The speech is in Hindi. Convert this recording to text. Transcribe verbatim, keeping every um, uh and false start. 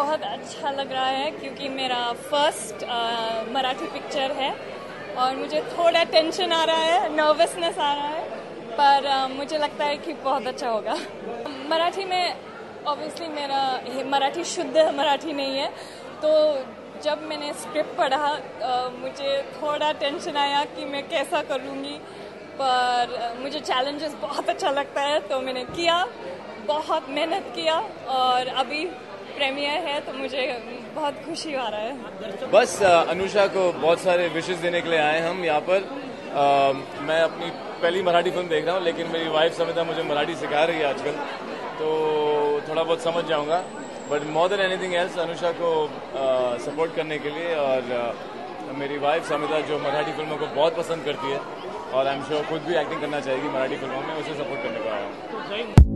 बहुत अच्छा लग रहा है क्योंकि मेरा फर्स्ट मराठी पिक्चर है और मुझे थोड़ा टेंशन आ रहा है, नर्वसनेस आ रहा है, पर uh, मुझे लगता है कि बहुत अच्छा होगा। मराठी में ऑब्वियसली मेरा मराठी शुद्ध मराठी नहीं है, तो जब मैंने स्क्रिप्ट पढ़ा uh, मुझे थोड़ा टेंशन आया कि मैं कैसा करूँगी, पर uh, मुझे चैलेंजेस बहुत अच्छा लगता है, तो मैंने किया, बहुत मेहनत किया और अभी प्रीमियर है तो मुझे बहुत खुशी हो रहा है। बस अनुषा को बहुत सारे विशेस देने के लिए आए हम यहाँ पर। आ, मैं अपनी पहली मराठी फिल्म देख रहा हूँ, लेकिन मेरी वाइफ समिता मुझे मराठी सिखा रही है आजकल, तो थोड़ा बहुत समझ जाऊँगा। But more than anything else Anusha को सपोर्ट करने के लिए, और आ, मेरी वाइफ समिता जो मराठी फिल्मों को बहुत पसंद करती है और आई एम श्योर खुद भी एक्टिंग करना चाहेगी मराठी फिल्मों में, उसे सपोर्ट करने को आया हूँ।